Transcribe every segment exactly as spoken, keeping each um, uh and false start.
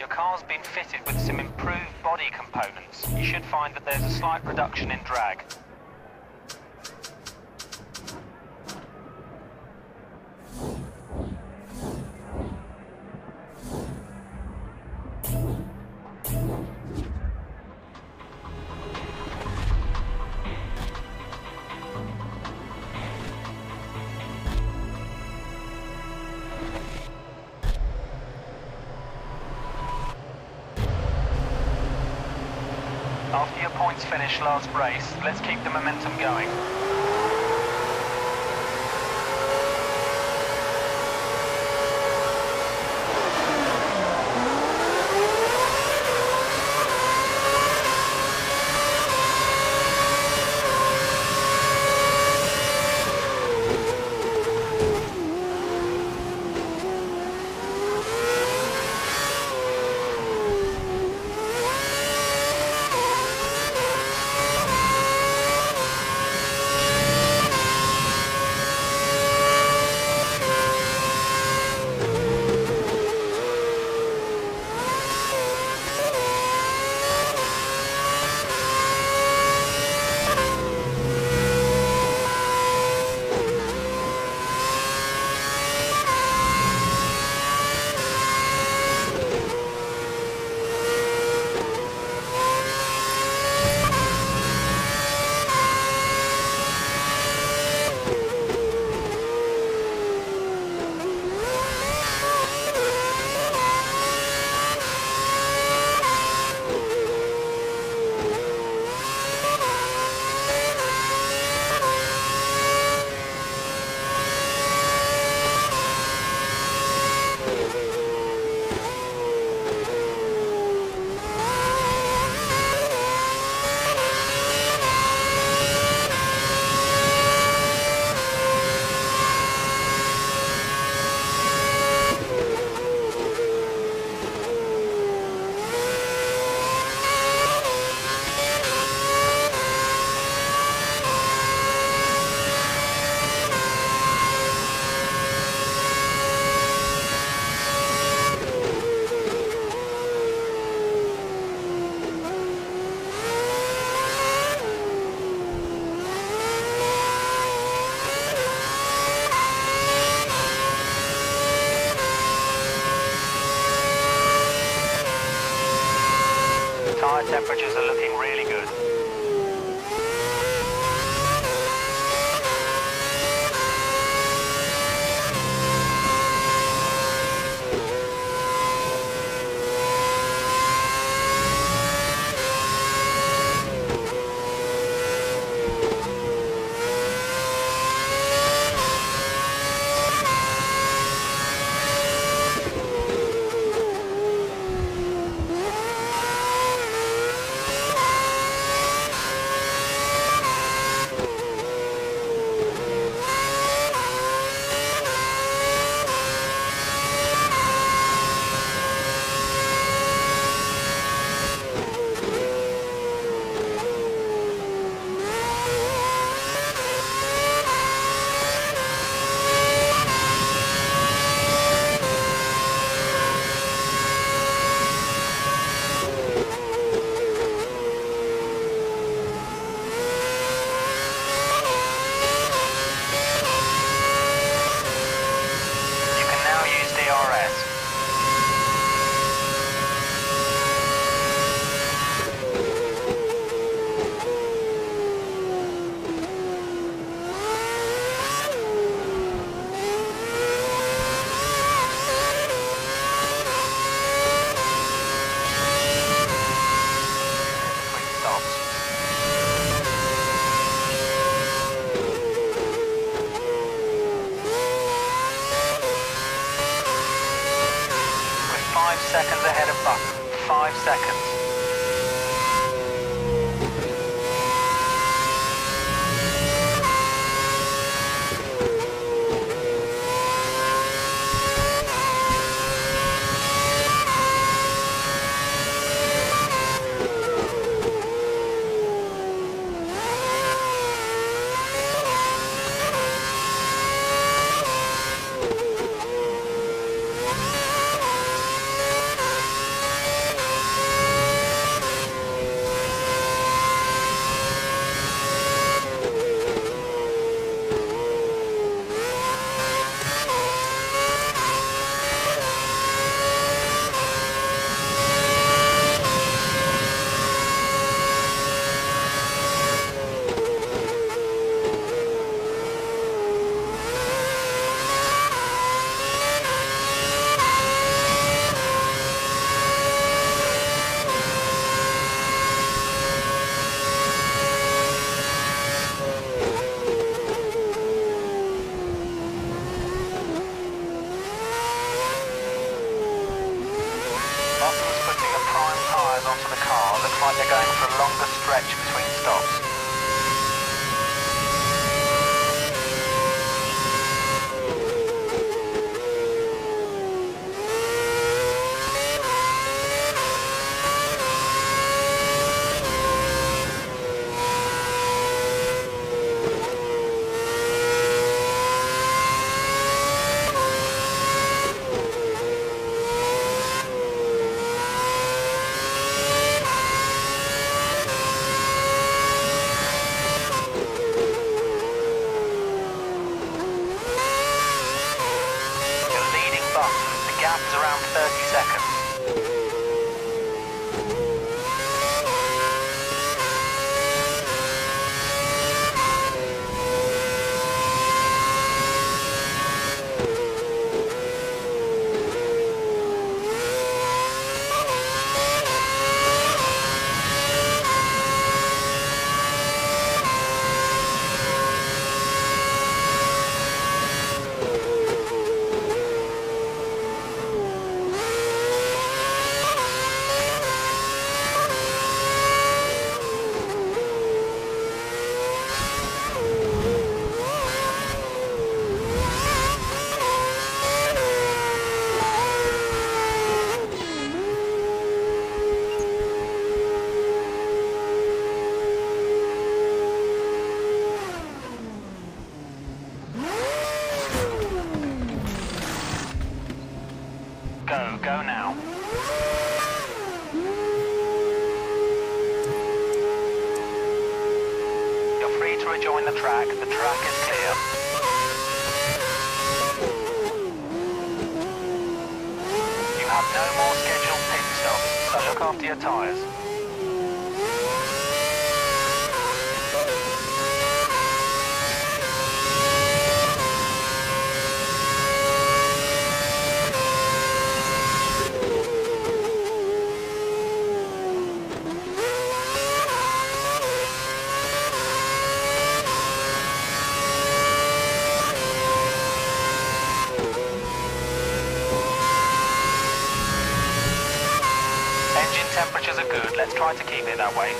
your car's been fitted with some improved body components, you should find that there's a slight reduction in drag. After your points finish last race, let's keep the momentum going. Tyre temperatures are looking really good. Seconds ahead of Button. Five seconds. like they're going for a longer stretch between stops. The gap is around thirty seconds. Go, go now. You're free to rejoin the track. The track is clear. You have no more scheduled pit stops, so look after your tyres. Temperatures are good, let's try to keep it that way.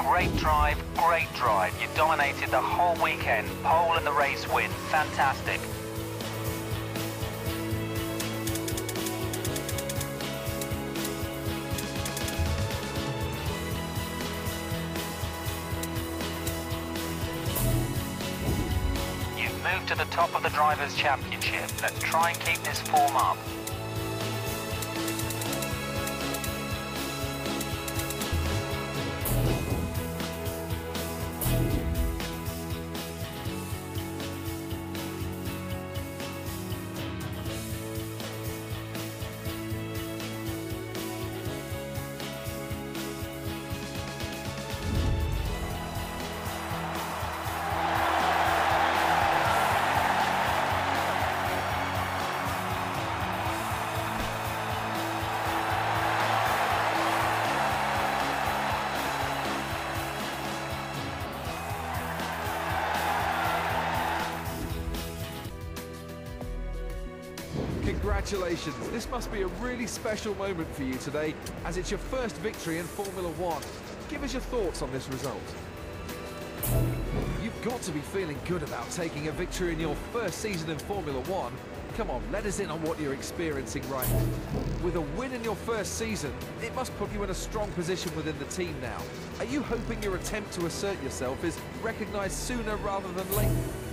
Great drive, great drive. You dominated the whole weekend. Pole and the race win. Fantastic. You've moved to the top of the Drivers' Championship. Let's try and keep this form up. Congratulations, this must be a really special moment for you today, as it's your first victory in Formula One. Give us your thoughts on this result. You've got to be feeling good about taking a victory in your first season in Formula One. Come on, let us in on what you're experiencing right now. With a win in your first season, it must put you in a strong position within the team now. Are you hoping your attempt to assert yourself is recognised sooner rather than later?